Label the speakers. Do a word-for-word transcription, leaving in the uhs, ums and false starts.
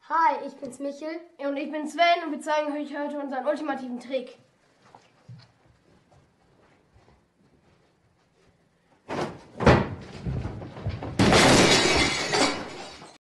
Speaker 1: Hi, ich bin's Michel.
Speaker 2: Und ich bin Sven und wir zeigen euch heute unseren ultimativen Trick.